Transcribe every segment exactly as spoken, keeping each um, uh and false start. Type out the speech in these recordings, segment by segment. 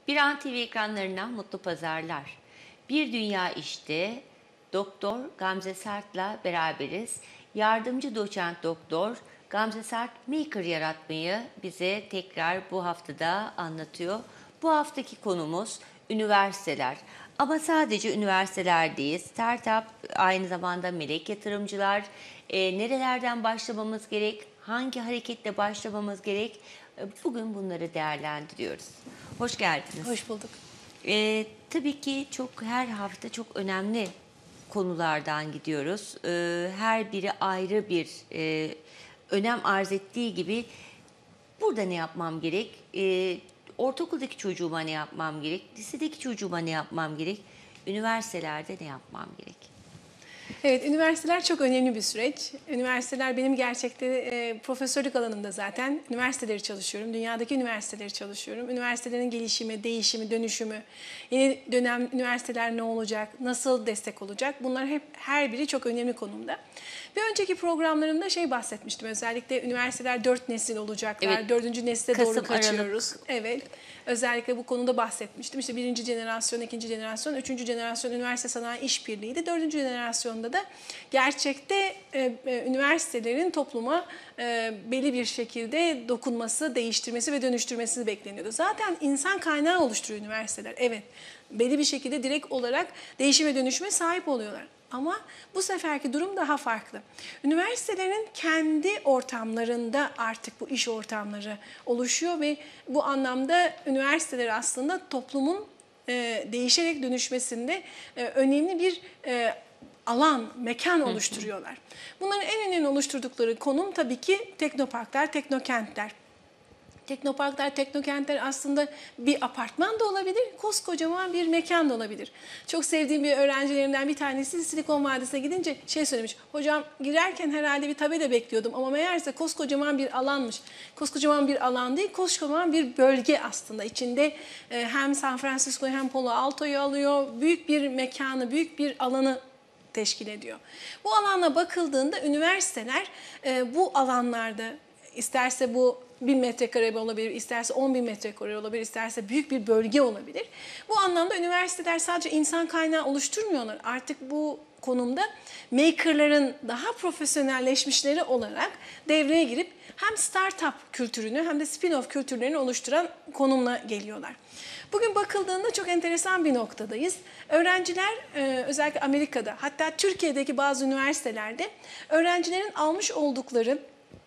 Bir An T V ekranlarından mutlu pazarlar. Bir Dünya İş'te Doktor Gamze Sert'le beraberiz. Yardımcı doçent doktor Gamze Sert Maker yaratmayı bize tekrar bu haftada anlatıyor. Bu haftaki konumuz üniversiteler. Ama sadece üniversiteler değil, startup, aynı zamanda melek yatırımcılar, e, nerelerden başlamamız gerek, hangi hareketle başlamamız gerek, e, bugün bunları değerlendiriyoruz. Hoş geldiniz. Hoş bulduk. E, tabii ki çok her hafta çok önemli konulardan gidiyoruz. E, her biri ayrı bir e, önem arz ettiği gibi burada ne yapmam gerek? E, ortaokuldaki çocuğuma ne yapmam gerek? Lisedeki çocuğuma ne yapmam gerek? Üniversitelerde ne yapmam gerek? Evet, üniversiteler çok önemli bir süreç. Üniversiteler benim gerçekte e, profesörlük alanımda zaten. Üniversiteleri çalışıyorum, dünyadaki üniversiteleri çalışıyorum. Üniversitelerin gelişimi, değişimi, dönüşümü, yeni dönem üniversiteler ne olacak, nasıl destek olacak? Bunlar hep her biri çok önemli konumda. Bir önceki programlarımda şey bahsetmiştim. Özellikle üniversiteler dört nesil olacaklar. Evet. Dördüncü nesile Kasım, doğru kaçıyoruz. Aralık. Evet. Özellikle bu konuda bahsetmiştim. İşte birinci jenerasyon, ikinci jenerasyon, üçüncü jenerasyon üniversite sanayi işbirliğiydi. Dördüncü jenerasyonda da gerçekte e, e, üniversitelerin topluma e, belli bir şekilde dokunması, değiştirmesi ve dönüştürmesi bekleniyordu. Zaten insan kaynağı oluşturuyor üniversiteler. Evet. Belli bir şekilde direkt olarak değişim ve dönüşüme sahip oluyorlar. Ama bu seferki durum daha farklı. Üniversitelerin kendi ortamlarında artık bu iş ortamları oluşuyor ve bu anlamda üniversiteler aslında toplumun e, değişerek dönüşmesinde e, önemli bir e, alan, mekan oluşturuyorlar. Bunların en önemli oluşturdukları konum tabii ki teknoparklar, teknokentler. Teknoparklar, teknokentler aslında bir apartman da olabilir, koskocaman bir mekan da olabilir. Çok sevdiğim bir öğrencilerimden bir tanesi Silikon Vadisi'ne gidince şey söylemiş. Hocam girerken herhalde bir tabela bekliyordum ama meğerse koskocaman bir alanmış. Koskocaman bir alan değil, koskocaman bir bölge aslında. İçinde hem San Francisco'yu hem Palo Alto'yu alıyor. Büyük bir mekanı, büyük bir alanı teşkil ediyor. Bu alana bakıldığında üniversiteler bu alanlarda isterse bu bin metrekare olabilir, isterse on bin metrekare olabilir, isterse büyük bir bölge olabilir. Bu anlamda üniversiteler sadece insan kaynağı oluşturmuyorlar. Artık bu konumda makerların daha profesyonelleşmişleri olarak devreye girip hem startup kültürünü hem de spin-off kültürlerini oluşturan konumla geliyorlar. Bugün bakıldığında çok enteresan bir noktadayız. Öğrenciler özellikle Amerika'da hatta Türkiye'deki bazı üniversitelerde öğrencilerin almış oldukları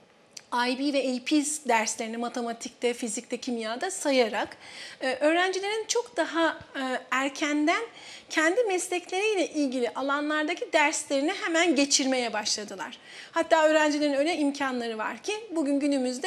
I B ve A P derslerini matematikte, fizikte, kimyada sayarak öğrencilerin çok daha erkenden kendi meslekleriyle ilgili alanlardaki derslerini hemen geçirmeye başladılar. Hatta öğrencilerin öyle imkanları var ki bugün günümüzde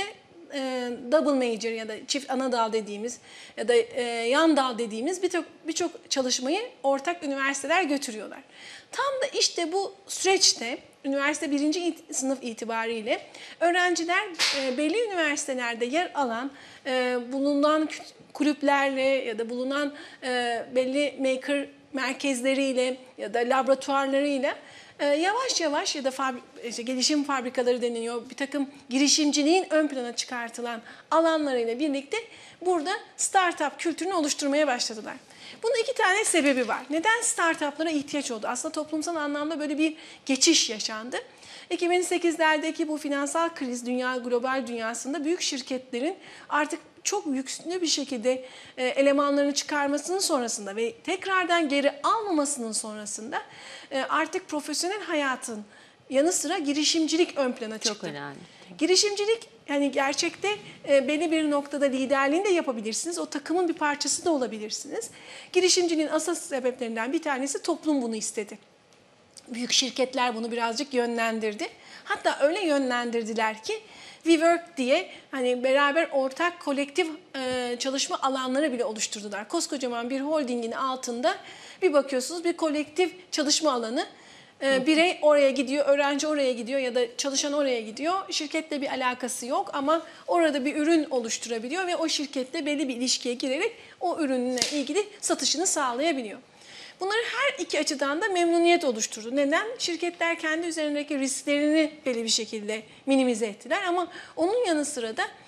double major ya da çift ana dal dediğimiz ya da yan dal dediğimiz birçok birçok çalışmayı ortak üniversiteler götürüyorlar. Tam da işte bu süreçte üniversite birinci sınıf itibariyle öğrenciler belli üniversitelerde yer alan bulunan kulüplerle ya da bulunan belli maker merkezleriyle ya da laboratuvarlarıyla yavaş yavaş ya da fabri işte gelişim fabrikaları deniliyor, bir takım girişimciliğin ön plana çıkartılan alanlarıyla birlikte burada startup kültürünü oluşturmaya başladılar. Bunun iki tane sebebi var. Neden startuplara ihtiyaç oldu? Aslında toplumsal anlamda böyle bir geçiş yaşandı. iki bin sekizlerdeki bu finansal kriz, dünya global dünyasında büyük şirketlerin artık çok yüklü bir şekilde elemanlarını çıkarmasının sonrasında ve tekrardan geri almamasının sonrasında artık profesyonel hayatın yanı sıra girişimcilik ön plana çıktı. Çok önemli. Girişimcilik yani gerçekte e, belli bir noktada liderliğini de yapabilirsiniz. O takımın bir parçası da olabilirsiniz. Girişimciliğin asıl sebeplerinden bir tanesi toplum bunu istedi. Büyük şirketler bunu birazcık yönlendirdi. Hatta öyle yönlendirdiler ki WeWork diye hani beraber ortak kolektif e, çalışma alanları bile oluşturdular. Koskocaman bir holdingin altında bir bakıyorsunuz bir kolektif çalışma alanı. Birey oraya gidiyor, öğrenci oraya gidiyor ya da çalışan oraya gidiyor. Şirketle bir alakası yok ama orada bir ürün oluşturabiliyor ve o şirketle belli bir ilişkiye girerek o ürünle ilgili satışını sağlayabiliyor. Bunları her iki açıdan da memnuniyet oluşturdu. Neden? Şirketler kendi üzerindeki risklerini belli bir şekilde minimize ettiler ama onun yanı sıra da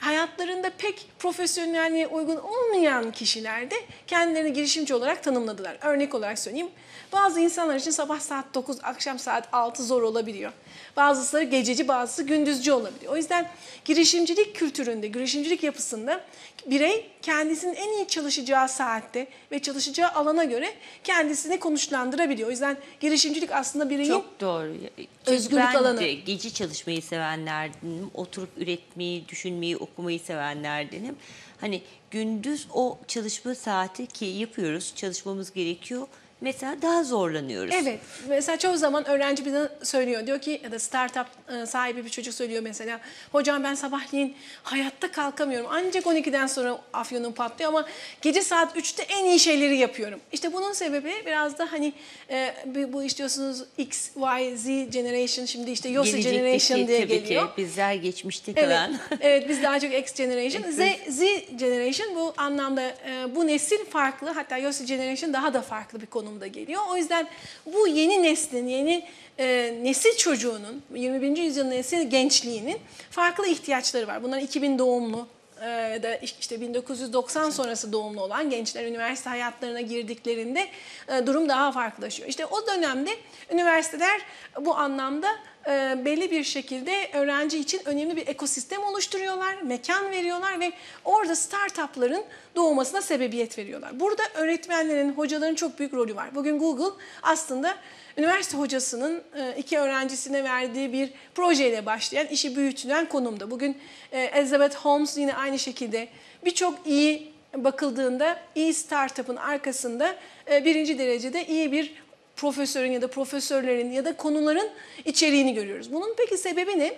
hayatlarında pek profesyonelliğe uygun olmayan kişiler de kendilerini girişimci olarak tanımladılar. Örnek olarak söyleyeyim. Bazı insanlar için sabah saat dokuz, akşam saat altı zor olabiliyor. Bazıları gececi, bazısı gündüzcü olabiliyor. O yüzden girişimcilik kültüründe, girişimcilik yapısında birey kendisinin en iyi çalışacağı saatte ve çalışacağı alana göre kendisini konuşlandırabiliyor. O yüzden girişimcilik aslında bireyin Çok doğru. Çünkü özgürlük ben alanı. de gece çalışmayı sevenlerdenim. Oturup üretmeyi, düşünmeyi, okumayı sevenlerdenim. Hani gündüz o çalışma saati ki yapıyoruz, çalışmamız gerekiyor. Mesela daha zorlanıyoruz. Evet. Mesela çoğu zaman öğrenci bize söylüyor. Diyor ki ya da startup e, sahibi bir çocuk söylüyor mesela. Hocam ben sabahleyin hayatta kalkamıyorum. Ancak on ikiden sonra afyonum patlıyor ama gece saat üçte en iyi şeyleri yapıyorum. İşte bunun sebebi biraz da hani e, bu istiyorsunuz X, Y, Z generation, şimdi işte Yossi generation diye tabii geliyor. ki bizler geçmişte Evet, kalan. evet biz daha çok X generation. Z, Z generation bu anlamda e, bu nesil farklı, hatta Yossi generation daha da farklı bir konumda geliyor. O yüzden bu yeni neslin, yeni e, nesil çocuğunun, yirmi birinci yüzyılın nesil gençliğinin farklı ihtiyaçları var. Bunlar iki bin doğumlu ya da işte bin dokuz yüz doksan sonrası doğumlu olan gençler üniversite hayatlarına girdiklerinde durum daha farklılaşıyor. İşte o dönemde üniversiteler bu anlamda belli bir şekilde öğrenci için önemli bir ekosistem oluşturuyorlar, mekan veriyorlar ve orada startupların doğmasına sebebiyet veriyorlar. Burada öğretmenlerin, hocaların çok büyük rolü var. Bugün Google aslında üniversite hocasının iki öğrencisine verdiği bir projeyle başlayan, işi büyütülen konumda. Bugün Elizabeth Holmes yine aynı şekilde birçok iyi bakıldığında iyi startup'ın arkasında birinci derecede iyi bir profesörün ya da profesörlerin ya da konuların içeriğini görüyoruz. Bunun peki sebebi ne?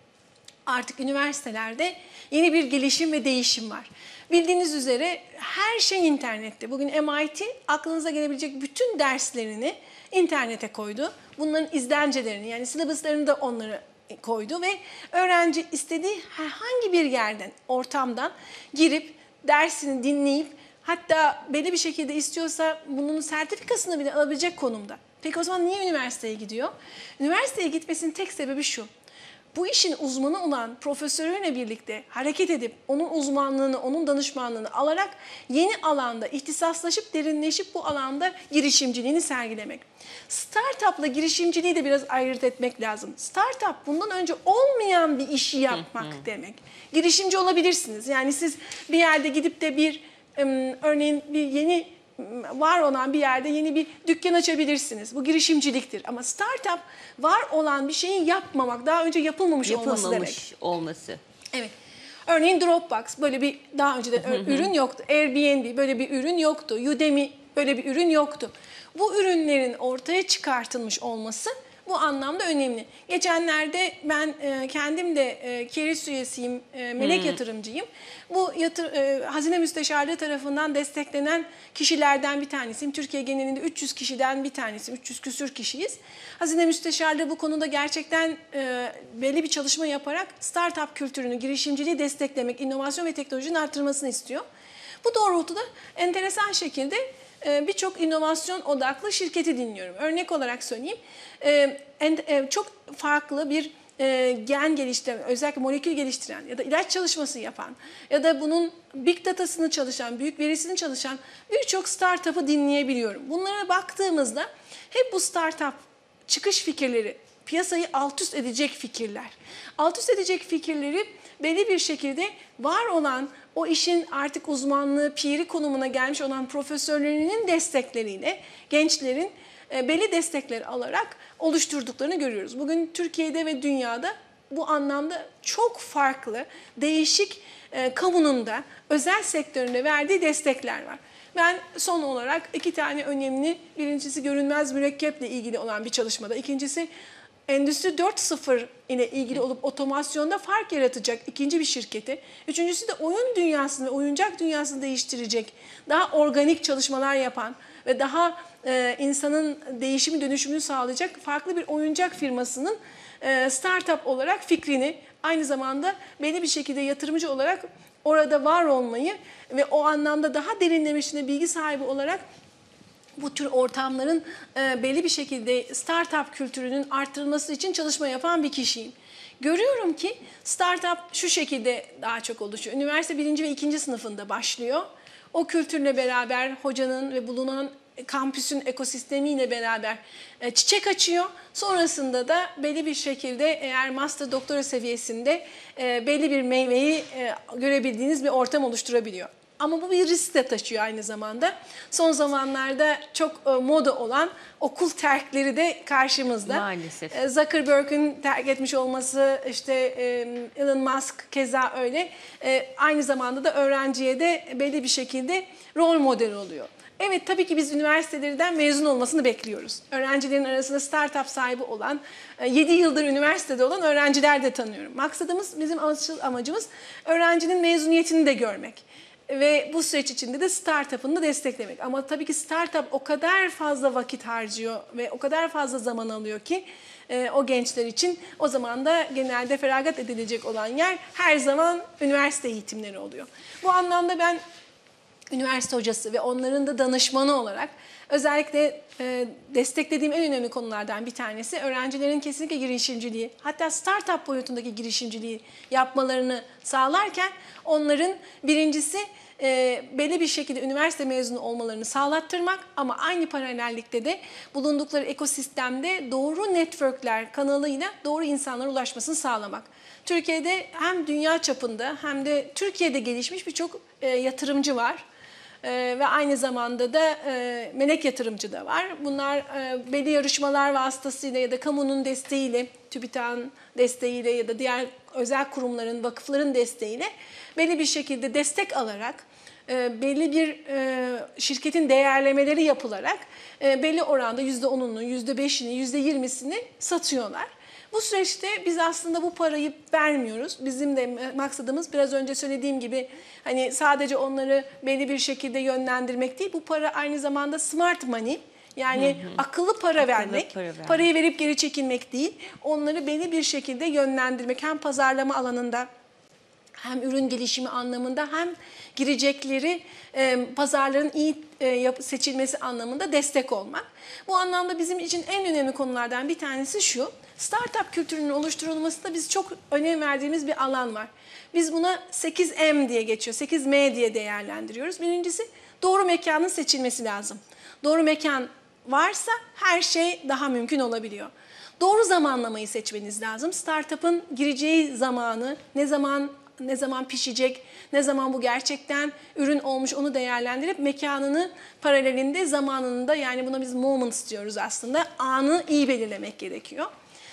Artık üniversitelerde yeni bir gelişim ve değişim var. Bildiğiniz üzere her şey internette. Bugün M I T aklınıza gelebilecek bütün derslerini internete koydu. Bunların izlencelerini, yani syllabuslarını da onları koydu ve öğrenci istediği herhangi bir yerden, ortamdan girip dersini dinleyip hatta belli bir şekilde istiyorsa bunun sertifikasını bile alabilecek konumda. Peki o zaman niye üniversiteye gidiyor? Üniversiteye gitmesinin tek sebebi şu. Bu işin uzmanı olan profesörüyle birlikte hareket edip onun uzmanlığını, onun danışmanlığını alarak yeni alanda ihtisaslaşıp derinleşip bu alanda girişimciliğini sergilemek. Startup'la girişimciliği de biraz ayırt etmek lazım. Startup bundan önce olmayan bir işi yapmak demek. Girişimci olabilirsiniz. Yani siz bir yerde gidip de bir örneğin bir yeni var olan bir yerde yeni bir dükkan açabilirsiniz. Bu girişimciliktir. Ama startup var olan bir şeyi yapmamak, daha önce yapılmamış, yapılmamış olması demek. olması. Evet. Örneğin Dropbox böyle bir daha önceden ürün yoktu. Airbnb böyle bir ürün yoktu. Udemy böyle bir ürün yoktu. Bu ürünlerin ortaya çıkartılmış olması bu anlamda önemli. Geçenlerde ben e, kendim de e, Keris üyesiyim, e, melek hmm. yatırımcıyım. Bu yatır, e, Hazine Müsteşarlığı tarafından desteklenen kişilerden bir tanesiyim. Türkiye genelinde üç yüz kişiden bir tanesiyim. üç yüz küsür kişiyiz. Hazine Müsteşarlığı bu konuda gerçekten e, belli bir çalışma yaparak startup kültürünü, girişimciliği desteklemek, inovasyon ve teknolojinin artırmasını istiyor. Bu doğrultuda enteresan şekilde birçok inovasyon odaklı şirketi dinliyorum. Örnek olarak söyleyeyim, çok farklı bir gen geliştiren, özellikle molekül geliştiren ya da ilaç çalışması yapan ya da bunun big data'sını çalışan, büyük verisini çalışan birçok startup'ı dinleyebiliyorum. Bunlara baktığımızda hep bu startup çıkış fikirleri, piyasayı alt üst edecek fikirler. Alt üst edecek fikirleri belli bir şekilde var olan o işin artık uzmanlığı, piri konumuna gelmiş olan profesörlerinin destekleriyle gençlerin belli destekler alarak oluşturduklarını görüyoruz. Bugün Türkiye'de ve dünyada bu anlamda çok farklı, değişik kamunun da özel sektöründe verdiği destekler var. Ben son olarak iki tane önemli, birincisi görünmez mürekkeple ilgili olan bir çalışmada, ikincisi Endüstri dört nokta sıfır ile ilgili olup otomasyonda fark yaratacak ikinci bir şirketi. Üçüncüsü de oyun dünyasını ve oyuncak dünyasını değiştirecek, daha organik çalışmalar yapan ve daha e, insanın değişimi dönüşümünü sağlayacak farklı bir oyuncak firmasının e, startup olarak fikrini, aynı zamanda belli bir şekilde yatırımcı olarak orada var olmayı ve o anlamda daha derinlemesine bilgi sahibi olarak bu tür ortamların e, belli bir şekilde startup kültürünün arttırılması için çalışma yapan bir kişiyim. Görüyorum ki startup şu şekilde daha çok oluşuyor. Üniversite birinci ve ikinci sınıfında başlıyor. O kültürle beraber hocanın ve bulunan kampüsün ekosistemiyle beraber e, çiçek açıyor. Sonrasında da belli bir şekilde eğer master doktora seviyesinde e, belli bir meyveyi e, görebildiğiniz bir ortam oluşturabiliyor. Ama bu bir risk de taşıyor aynı zamanda. Son zamanlarda çok e, moda olan okul terkleri de karşımızda. Maalesef. E, Zuckerberg'ün terk etmiş olması, işte e, Elon Musk keza öyle. E, aynı zamanda da öğrenciye de belli bir şekilde rol model oluyor. Evet, tabii ki biz üniversitelerden mezun olmasını bekliyoruz. Öğrencilerin arasında startup sahibi olan, yedi yıldır üniversitede olan öğrenciler de tanıyorum. Maksadımız, bizim amacımız öğrencinin mezuniyetini de görmek. Ve bu süreç içinde de startup'ını da desteklemek. Ama tabii ki startup o kadar fazla vakit harcıyor ve o kadar fazla zaman alıyor ki e, o gençler için o zaman da genelde feragat edilecek olan yer her zaman üniversite eğitimleri oluyor. Bu anlamda ben üniversite hocası ve onların da danışmanı olarak özellikle e, desteklediğim en önemli konulardan bir tanesi öğrencilerin kesinlikle girişimciliği, hatta startup boyutundaki girişimciliği yapmalarını sağlarken onların birincisi e, belli bir şekilde üniversite mezunu olmalarını sağlattırmak ama aynı paralellikte de bulundukları ekosistemde doğru networkler kanalıyla doğru insanlara ulaşmasını sağlamak. Türkiye'de hem dünya çapında hem de Türkiye'de gelişmiş birçok e, yatırımcı var. Ee, ve aynı zamanda da e, melek yatırımcı da var. Bunlar e, belli yarışmalar vasıtasıyla ya da kamunun desteğiyle, TÜBİTAK'ın desteğiyle ya da diğer özel kurumların, vakıfların desteğiyle belli bir şekilde destek alarak, e, belli bir e, şirketin değerlemeleri yapılarak e, belli oranda yüzde onunu, yüzde beşini, yüzde yirmisini satıyorlar. Bu süreçte biz aslında bu parayı vermiyoruz. Bizim de maksadımız biraz önce söylediğim gibi hani sadece onları belli bir şekilde yönlendirmek değil. Bu para aynı zamanda smart money. Yani hı hı. akıllı para akıllı vermek, para vermek, parayı verip geri çekilmek değil. Onları belli bir şekilde yönlendirmek hem pazarlama alanında hem ürün gelişimi anlamında hem girecekleri e, pazarların iyi e, seçilmesi anlamında destek olmak. Bu anlamda bizim için en önemli konulardan bir tanesi şu. Startup kültürünün oluşturulmasında biz çok önem verdiğimiz bir alan var. Biz buna sekiz M diye geçiyor, sekiz M diye değerlendiriyoruz. Birincisi doğru mekanın seçilmesi lazım. Doğru mekan varsa her şey daha mümkün olabiliyor. Doğru zamanlamayı seçmeniz lazım. Startup'ın gireceği zamanı, ne zaman ne zaman pişecek, ne zaman bu gerçekten ürün olmuş onu değerlendirip mekanını paralelinde zamanını da yani buna biz moments diyoruz aslında anı iyi belirlemek gerekiyor.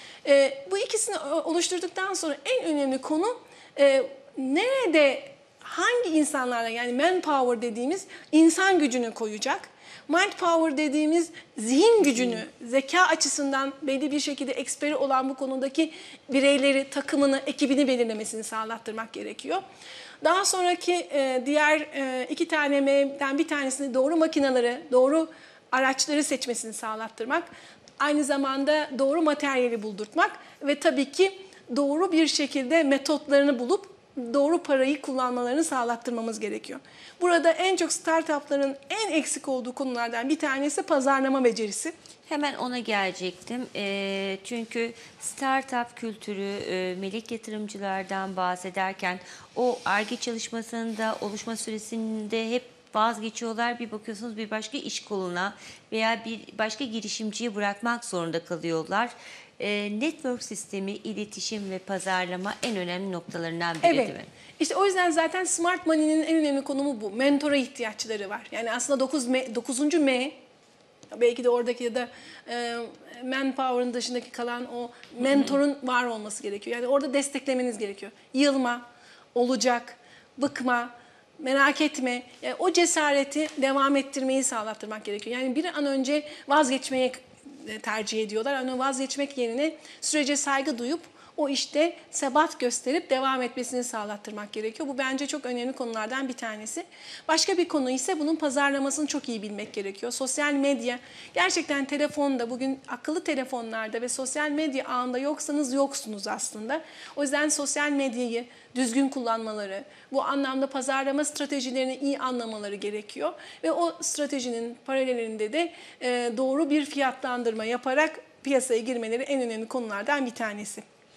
E, bu ikisini oluşturduktan sonra en önemli konu e, nerede hangi insanlarla yani manpower dediğimiz insan gücünü koyacak. Mind power dediğimiz zihin gücünü, zeka açısından belli bir şekilde eksperi olan bu konudaki bireyleri, takımını, ekibini belirlemesini sağlattırmak gerekiyor. Daha sonraki e, diğer e, iki tane M'den bir tanesini doğru makineleri, doğru araçları seçmesini sağlattırmak. Aynı zamanda doğru materyali buldurtmak ve tabii ki doğru bir şekilde metotlarını bulup doğru parayı kullanmalarını sağlattırmamız gerekiyor. Burada en çok startupların en eksik olduğu konulardan bir tanesi pazarlama becerisi. Hemen ona gelecektim. E, çünkü startup kültürü, e, melek yatırımcılardan bahsederken o Ar-Ge çalışmasında oluşma süresinde hep vazgeçiyorlar. Bir bakıyorsunuz bir başka iş koluna veya bir başka girişimciyi bırakmak zorunda kalıyorlar. E, network sistemi, iletişim ve pazarlama en önemli noktalarından biri evet. değil mi? İşte o yüzden zaten Smart Money'nin en önemli konumu bu. Mentora ihtiyaçları var. Yani aslında dokuzuncu M, belki de oradaki ya da e, manpower'ın dışındaki kalan o mentorun var olması gerekiyor. Yani orada desteklemeniz gerekiyor. Yılma, olacak, bıkma, merak etme. Yani o cesareti devam ettirmeyi sağlattırmak gerekiyor. Yani bir an önce vazgeçmeyi tercih ediyorlar. Yani vazgeçmek yerine sürece saygı duyup o işte sebat gösterip devam etmesini sağlattırmak gerekiyor. Bu bence çok önemli konulardan bir tanesi. Başka bir konu ise bunun pazarlamasını çok iyi bilmek gerekiyor. Sosyal medya, gerçekten telefonda, bugün akıllı telefonlarda ve sosyal medya ağında yoksanız yoksunuz aslında. O yüzden sosyal medyayı düzgün kullanmaları, bu anlamda pazarlama stratejilerini iyi anlamaları gerekiyor. Ve o stratejinin paralelinde de doğru bir fiyatlandırma yaparak piyasaya girmeleri en önemli konulardan bir tanesi.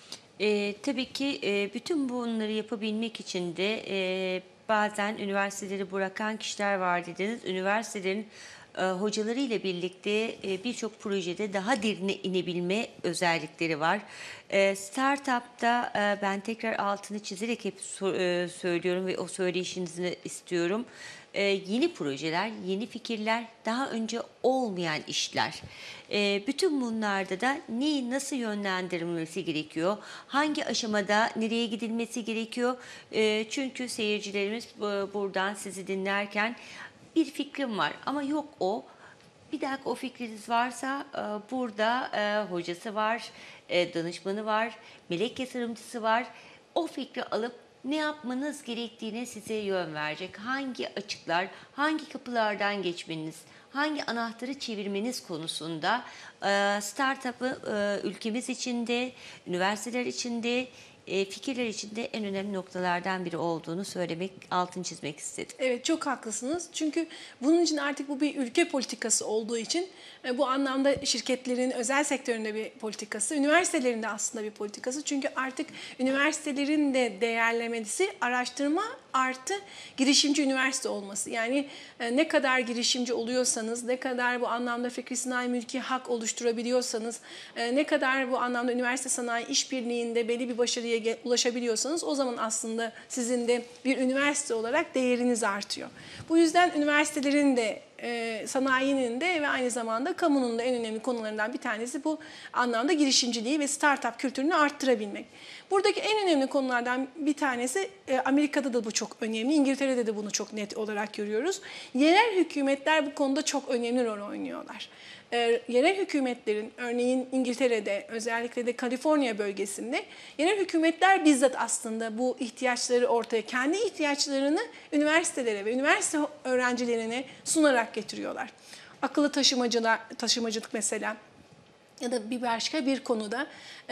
Eee, tabii ki, eee, bütün bunları yapabilmek için de, eee, bazen üniversiteleri bırakan kişiler var dediniz. Üniversitelerin, eee, hocalarıyla birlikte, eee, birçok projede daha derine inebilme özellikleri var. Eee, startup'ta, eee, ben tekrar altını çizerek hep so eee, söylüyorum ve o söyleyişinizi istiyorum. Eee, yeni projeler, yeni fikirler, daha önce olmayan işler. Eee, bütün bunlarda da neyi nasıl yönlendirilmesi gerekiyor? Hangi aşamada nereye gidilmesi gerekiyor? Eee, çünkü seyircilerimiz bu buradan sizi dinlerken bir fikrim var ama yok o. Bir dakika o fikriniz varsa eee, burada eee, hocası var, eee, danışmanı var, melek yatırımcısı var. O fikri alıp ne yapmanız gerektiğine size yön verecek. Hangi açıklar, hangi kapılardan geçmeniz, hangi anahtarı çevirmeniz konusunda eee startup'ı eee, ülkemiz içinde, üniversiteler içinde, eee, fikirler içinde en önemli noktalardan biri olduğunu söylemek, altını çizmek istedim. Evet, çok haklısınız. Çünkü bunun için artık bu bir ülke politikası olduğu için e, bu anlamda şirketlerin özel sektöründe bir politikası, üniversitelerin de aslında bir politikası. Çünkü artık üniversitelerin de değerlemesi araştırma artı girişimci üniversite olması. Yani e, ne kadar girişimci oluyorsanız, ne kadar bu anlamda fikri sanayi mülki hak oluşturabiliyorsanız, e, ne kadar bu anlamda üniversite sanayi işbirliğinde belli bir başarıya ge- ulaşabiliyorsanız o zaman aslında sizin de bir üniversite olarak değeriniz artıyor. Bu yüzden üniversitelerin de e, sanayinin de ve aynı zamanda kamunun da en önemli konularından bir tanesi bu anlamda girişimciliği ve startup kültürünü arttırabilmek. Buradaki en önemli konulardan bir tanesi e, Amerika'da da bu çok önemli, İngiltere'de de bunu çok net olarak görüyoruz. Yerel hükümetler bu konuda çok önemli rol oynuyorlar. E, yerel hükümetlerin, örneğin İngiltere'de, özellikle de Kaliforniya bölgesinde yerel hükümetler bizzat aslında bu ihtiyaçları ortaya, kendi ihtiyaçlarını üniversitelere ve üniversite öğrencilerine sunarak getiriyorlar. Akıllı taşımacılar, taşımacılık mesela ya da bir başka bir konuda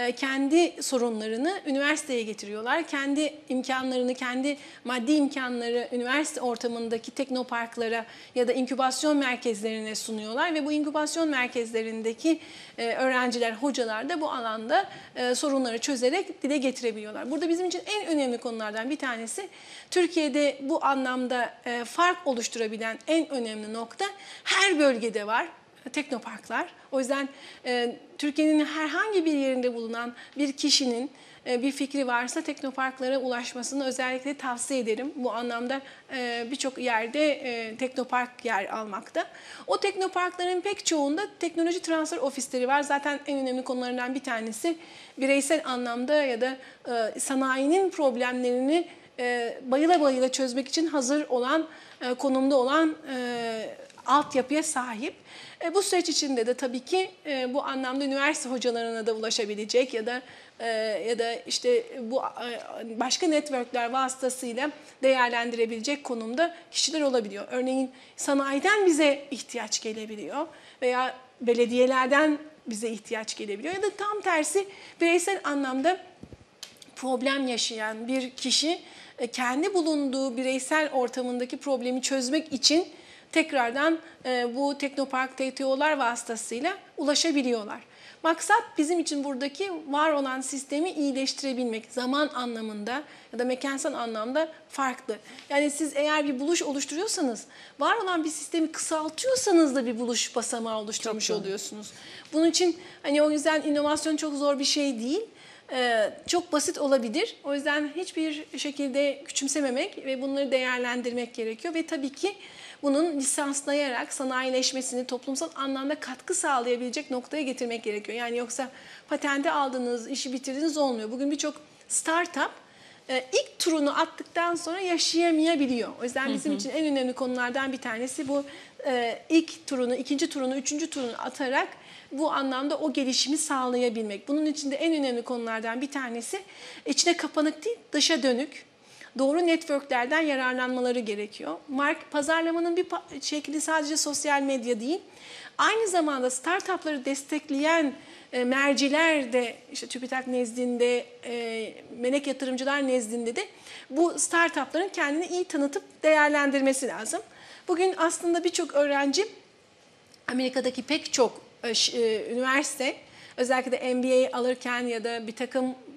kendi sorunlarını üniversiteye getiriyorlar. Kendi imkanlarını, kendi maddi imkanları üniversite ortamındaki teknoparklara ya da inkübasyon merkezlerine sunuyorlar ve bu inkübasyon merkezlerindeki öğrenciler, hocalar da bu alanda sorunları çözerek dile getirebiliyorlar. Burada bizim için en önemli konulardan bir tanesi Türkiye'de bu anlamda fark oluşturabilen en önemli nokta her bölgede var. Teknoparklar. O yüzden e, Türkiye'nin herhangi bir yerinde bulunan bir kişinin e, bir fikri varsa teknoparklara ulaşmasını özellikle tavsiye ederim. Bu anlamda e, birçok yerde e, teknopark yer almakta. O teknoparkların pek çoğunda teknoloji transfer ofisleri var. Zaten en önemli konularından bir tanesi bireysel anlamda ya da e, sanayinin problemlerini e, bayıla bayıla çözmek için hazır olan, e, konumda olan e, altyapıya sahip. E, bu süreç içinde de tabii ki e, bu anlamda üniversite hocalarına da ulaşabilecek ya da e, ya da işte bu e, başka networkler vasıtasıyla değerlendirebilecek konumda kişiler olabiliyor. Örneğin sanayiden bize ihtiyaç gelebiliyor veya belediyelerden bize ihtiyaç gelebiliyor ya da tam tersi bireysel anlamda problem yaşayan bir kişi e, kendi bulunduğu bireysel ortamındaki problemi çözmek için tekrardan e, bu teknopark T T O'lar vasıtasıyla ulaşabiliyorlar. Maksat bizim için buradaki var olan sistemi iyileştirebilmek, zaman anlamında ya da mekansal anlamda farklı. Yani siz eğer bir buluş oluşturuyorsanız, var olan bir sistemi kısaltıyorsanız da bir buluş basamağı oluşturmuş oluyorsunuz. Bunun için hani o yüzden inovasyon çok zor bir şey değil. Ee, çok basit olabilir. O yüzden hiçbir şekilde küçümsememek ve bunları değerlendirmek gerekiyor ve tabii ki bunun lisanslayarak sanayileşmesini toplumsal anlamda katkı sağlayabilecek noktaya getirmek gerekiyor. Yani yoksa patente aldınız, işi bitirdiniz olmuyor. Bugün birçok startup e, ilk turunu attıktan sonra yaşayamayabiliyor. O yüzden bizim hı hı. için en önemli konulardan bir tanesi bu e, ilk turunu, ikinci turunu, üçüncü turunu atarak bu anlamda o gelişimi sağlayabilmek. Bunun için de en önemli konulardan bir tanesi içine kapanık değil, dışa dönük. Doğru networklerden yararlanmaları gerekiyor. Mark pazarlamanın bir şekli sadece sosyal medya değil. Aynı zamanda startupları destekleyen e, merciler de işte TÜBİTAK nezdinde, e, melek yatırımcılar nezdinde de bu startupların kendini iyi tanıtıp değerlendirmesi lazım. Bugün aslında birçok öğrenci Amerika'daki pek çok e, üniversite özellikle de M B A alırken ya da bir takım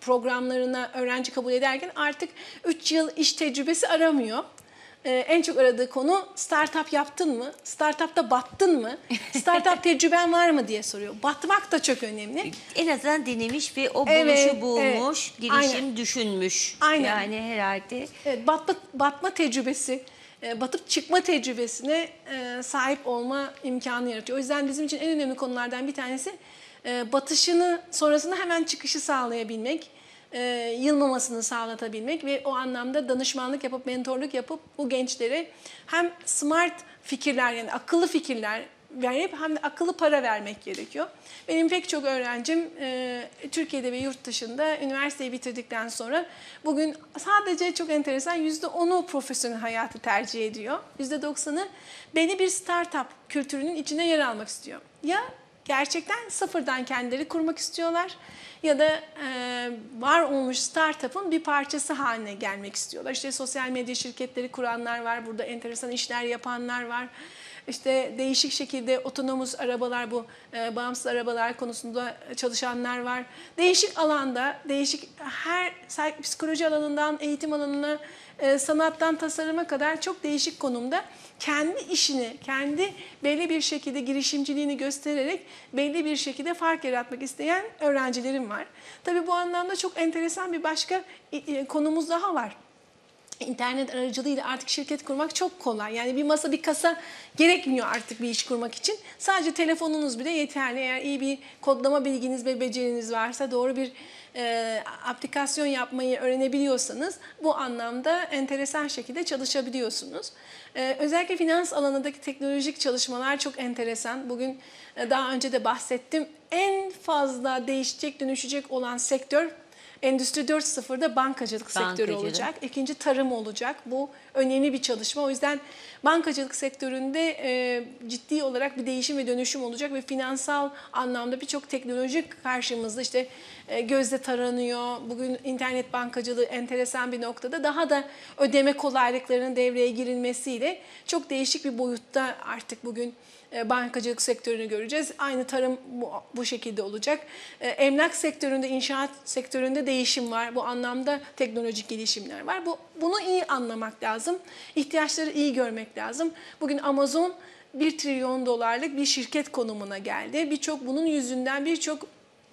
programlarına öğrenci kabul ederken artık üç yıl iş tecrübesi aramıyor. Ee, en çok aradığı konu startup yaptın mı? Startupta battın mı? Startup tecrüben var mı diye soruyor. Batmak da çok önemli. En azından denemiş ve o Evet, buluşu bulmuş, evet. girişim Aynen. düşünmüş. Aynen. Yani herhalde Evet, batma, batma tecrübesi, e, batıp çıkma tecrübesine e, sahip olma imkanı yaratıyor. O yüzden bizim için en önemli konulardan bir tanesi e, batışını sonrasında hemen çıkışı sağlayabilmek, e, yılmamasını sağlatabilmek ve o anlamda danışmanlık yapıp mentorluk yapıp bu gençlere hem smart fikirler, yani akıllı fikirler verip hem de akıllı para vermek gerekiyor. Benim pek çok öğrencim e, Türkiye'de ve yurt dışında üniversiteyi bitirdikten sonra bugün sadece çok enteresan yüzde onu profesyonel hayatı tercih ediyor. yüzde doksanı beni bir startup kültürünün içine yer almak istiyor. Ya gerçekten sıfırdan kendileri kurmak istiyorlar ya da e, var olmuş startup'ın bir parçası haline gelmek istiyorlar. İşte sosyal medya şirketleri kuranlar var, burada enteresan işler yapanlar var. İşte değişik şekilde otonomuz arabalar, bu e, bağımsız arabalar konusunda çalışanlar var. Değişik alanda, değişik her psikoloji alanından eğitim alanına, e, sanattan tasarıma kadar çok değişik konumda kendi işini, kendi belli bir şekilde girişimciliğini göstererek belli bir şekilde fark yaratmak isteyen öğrencilerim var. Tabii bu anlamda çok enteresan bir başka e, konumuz daha var. İnternet aracılığıyla artık şirket kurmak çok kolay. Yani bir masa, bir kasa gerekmiyor artık bir iş kurmak için. Sadece telefonunuz bile yeterli. Eğer iyi bir kodlama bilginiz ve beceriniz varsa, doğru bir e, aplikasyon yapmayı öğrenebiliyorsanız bu anlamda enteresan şekilde çalışabiliyorsunuz. E, özellikle finans alanındaki teknolojik çalışmalar çok enteresan. Bugün e, daha önce de bahsettim. En fazla değişecek, dönüşecek olan sektör Endüstri dört nokta sıfırda bankacılık, Bankacılık sektörü olacak. İkinci tarım olacak. Bu önemli bir çalışma. O yüzden bankacılık sektöründe e, ciddi olarak bir değişim ve dönüşüm olacak ve finansal anlamda birçok teknolojik karşımızda işte e, gözle taranıyor. Bugün internet bankacılığı enteresan bir noktada daha da ödeme kolaylıklarının devreye girilmesiyle çok değişik bir boyutta artık bugün bankacılık sektörünü göreceğiz. Aynı tarım bu, bu şekilde olacak. Emlak sektöründe, inşaat sektöründe değişim var. Bu anlamda teknolojik gelişimler var. Bu, bunu iyi anlamak lazım. İhtiyaçları iyi görmek lazım. Bugün Amazon bir trilyon dolarlık bir şirket konumuna geldi. Birçok bunun yüzünden birçok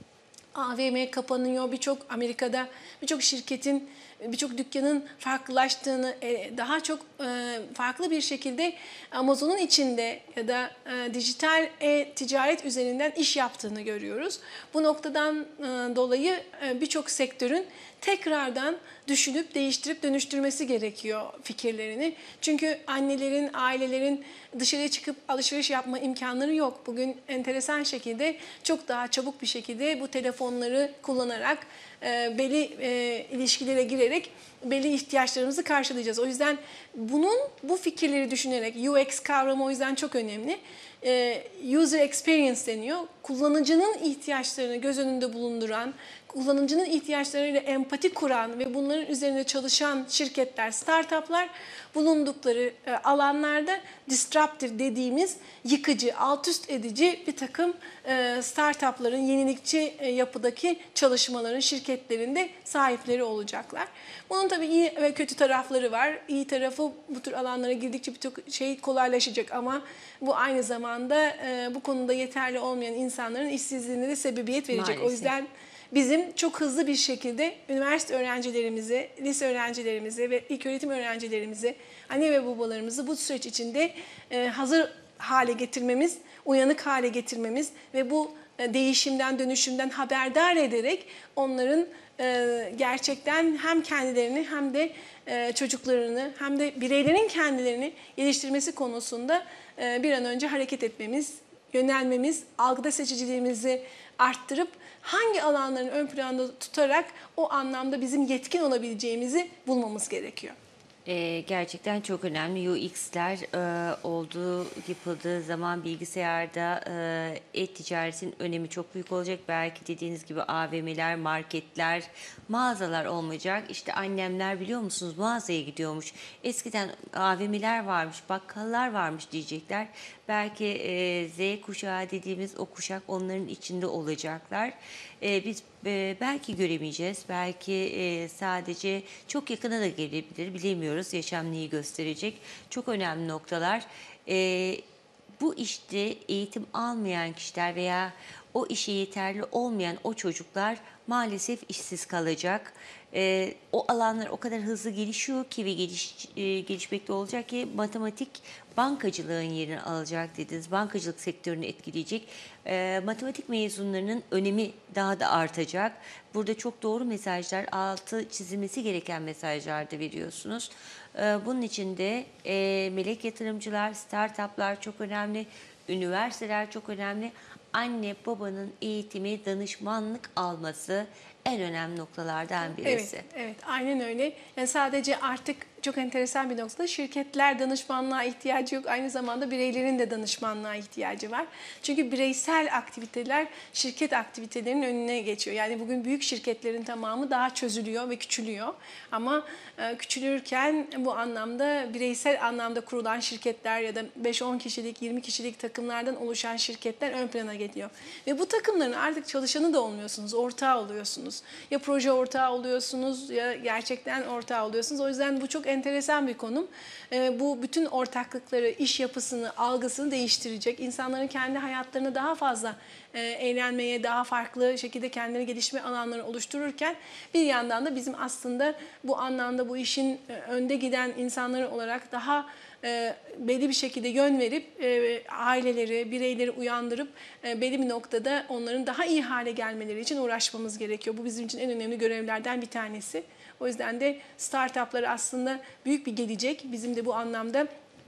A V M kapanıyor. Birçok Amerika'da birçok şirketin, birçok dükkanın farklılaştığını, daha çok farklı bir şekilde Amazon'un içinde ya da dijital e-ticaret üzerinden iş yaptığını görüyoruz. Bu noktadan dolayı birçok sektörün tekrardan düşünüp değiştirip dönüştürmesi gerekiyor fikirlerini. Çünkü annelerin, ailelerin dışarıya çıkıp alışveriş yapma imkanları yok. Bugün enteresan şekilde çok daha çabuk bir şekilde bu telefonları kullanarak e, belli e, ilişkilere girerek belli ihtiyaçlarımızı karşılayacağız. O yüzden bunun bu fikirleri düşünerek U X kavramı o yüzden çok önemli. E, user experience deniyor. Kullanıcının ihtiyaçlarını göz önünde bulunduran, kullanıcının ihtiyaçlarıyla empati kuran ve bunların üzerine çalışan şirketler, startuplar bulundukları e, alanlarda disruptive dediğimiz yıkıcı, alt üst edici bir takım e, startupların yenilikçi e, yapıdaki çalışmaların, şirketlerinde sahipleri olacaklar. Bunun tabii iyi ve kötü tarafları var. İyi tarafı bu tür alanlara girdikçe birçok şey kolaylaşacak ama bu aynı zamanda e, bu konuda yeterli olmayan insanların işsizliğine de sebebiyet verecek. Maalesef. O yüzden bizim çok hızlı bir şekilde üniversite öğrencilerimizi, lise öğrencilerimizi ve ilköğretim öğrencilerimizi, anne ve babalarımızı bu süreç içinde e, hazır hale getirmemiz, uyanık hale getirmemiz ve bu e, değişimden, dönüşümden haberdar ederek onların e, gerçekten hem kendilerini hem de e, çocuklarını hem de bireylerin kendilerini geliştirmesi konusunda e, bir an önce hareket etmemiz, yönelmemiz, algıda seçiciliğimizi arttırıp hangi alanların ön planda tutarak o anlamda bizim yetkin olabileceğimizi bulmamız gerekiyor. Ee, gerçekten çok önemli. U X'ler e, olduğu, yapıldığı zaman bilgisayarda e, e-ticaretin önemi çok büyük olacak. Belki dediğiniz gibi A V M'ler, marketler, mağazalar olmayacak. İşte annemler biliyor musunuz mağazaya gidiyormuş. Eskiden A V M'ler varmış, bakkallar varmış diyecekler. Belki e, Z kuşağı dediğimiz o kuşak onların içinde olacaklar. E, biz e, belki göremeyeceğiz, belki e, sadece çok yakına da gelebilir, bilemiyoruz. Yaşam neyi gösterecek? Çok önemli noktalar. E, Bu işte eğitim almayan kişiler veya o işe yeterli olmayan o çocuklar maalesef işsiz kalacak. Ee, o alanlar o kadar hızlı gelişiyor ki ve geliş, e, gelişmekte olacak ki matematik bankacılığın yerini alacak dediniz. Bankacılık sektörünü etkileyecek. Ee, matematik mezunlarının önemi daha da artacak. Burada çok doğru mesajlar, altı çizilmesi gereken mesajlar da veriyorsunuz. Ee, bunun için de e, melek yatırımcılar, startuplar çok önemli, üniversiteler çok önemli. Anne babanın eğitimi, danışmanlık alması en önemli noktalardan birisi. Evet, evet, aynen öyle. Yani sadece artık çok enteresan bir noktada şirketler danışmanlığa ihtiyacı yok. Aynı zamanda bireylerin de danışmanlığa ihtiyacı var. Çünkü bireysel aktiviteler şirket aktivitelerinin önüne geçiyor. Yani bugün büyük şirketlerin tamamı daha çözülüyor ve küçülüyor. Ama e, küçülürken bu anlamda bireysel anlamda kurulan şirketler ya da beş on kişilik, yirmi kişilik takımlardan oluşan şirketler ön plana geliyor. Ve bu takımların artık çalışanı da olmuyorsunuz, ortağı oluyorsunuz. Ya proje ortağı oluyorsunuz ya gerçekten ortağı oluyorsunuz. O yüzden bu çok enteresan bir konum. E, bu bütün ortaklıkları, iş yapısını, algısını değiştirecek. İnsanların kendi hayatlarını daha fazla e, eğlenmeye, daha farklı şekilde kendileri gelişme alanları oluştururken bir yandan da bizim aslında bu anlamda bu işin e, önde giden insanları olarak daha e, belli bir şekilde yön verip e, aileleri, bireyleri uyandırıp e, belli bir noktada onların daha iyi hale gelmeleri için uğraşmamız gerekiyor. Bu bizim için en önemli görevlerden bir tanesi. O yüzden de startupları aslında büyük bir gelecek. Bizim de bu anlamda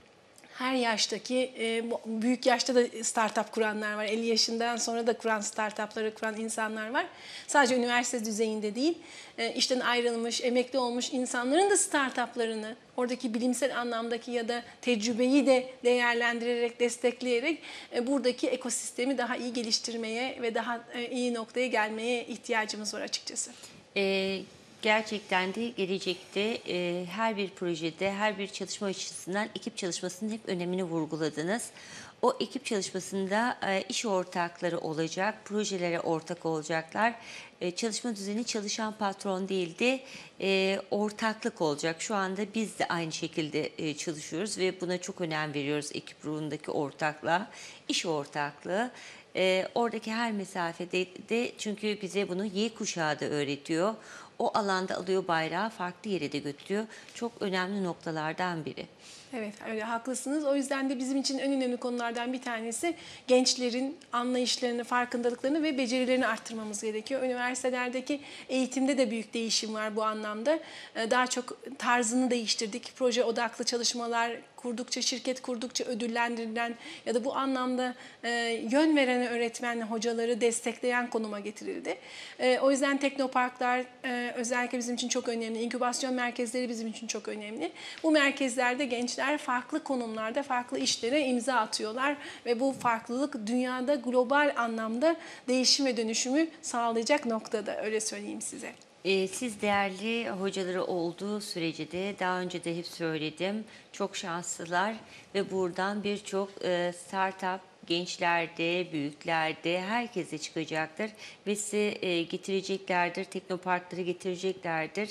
her yaştaki, e, büyük yaşta da startup kuranlar var. elli yaşından sonra da kuran startupları kuran insanlar var. Sadece üniversite düzeyinde değil, e, işten ayrılmış, emekli olmuş insanların da startuplarını, oradaki bilimsel anlamdaki ya da tecrübeyi de değerlendirerek, destekleyerek e, buradaki ekosistemi daha iyi geliştirmeye ve daha e, iyi noktaya gelmeye ihtiyacımız var açıkçası. Ee, Gerçekten de gelecekte e, her bir projede, her bir çalışma açısından ekip çalışmasının hep önemini vurguladınız. O ekip çalışmasında e, iş ortakları olacak, projelere ortak olacaklar. E, çalışma düzeni çalışan patron değil de e, ortaklık olacak. Şu anda biz de aynı şekilde e, çalışıyoruz ve buna çok önem veriyoruz ekip ruhundaki ortaklığa, iş ortaklığı. E, oradaki her mesafede de çünkü bize bunu Y kuşağı da öğretiyor. O alanda alıyor bayrağı, farklı yere de götürüyor. Çok önemli noktalardan biri. Evet, öyle haklısınız. O yüzden de bizim için en önemli konulardan bir tanesi gençlerin anlayışlarını, farkındalıklarını ve becerilerini arttırmamız gerekiyor. Üniversitelerdeki eğitimde de büyük değişim var bu anlamda. Daha çok tarzını değiştirdik. Proje odaklı çalışmalar kurdukça, şirket kurdukça ödüllendirilen ya da bu anlamda e, yön veren öğretmen, hocaları destekleyen konuma getirildi. E, o yüzden teknoparklar e, özellikle bizim için çok önemli. İnkübasyon merkezleri bizim için çok önemli. Bu merkezlerde gençler farklı konumlarda farklı işlere imza atıyorlar ve bu farklılık dünyada global anlamda değişim ve dönüşümü sağlayacak noktada, öyle söyleyeyim size. Ee, Siz değerli hocaları olduğu sürece de daha önce de hep söyledim, çok şanslılar ve buradan birçok e, startup gençlerde, büyüklerde herkese çıkacaktır ve size e, getireceklerdir, teknoparkları getireceklerdir.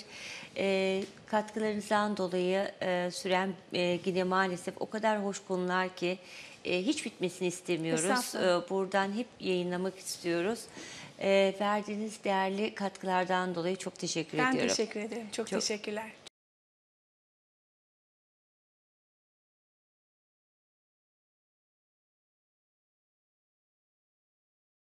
E, katkılarınızdan dolayı e, süren e, yine maalesef o kadar hoş konular ki e, hiç bitmesini istemiyoruz. Estağfurullah. E, buradan hep yayınlamak istiyoruz. E, verdiğiniz değerli katkılardan dolayı çok teşekkür Ben ediyorum. teşekkür ederim. Çok, Çok- teşekkürler.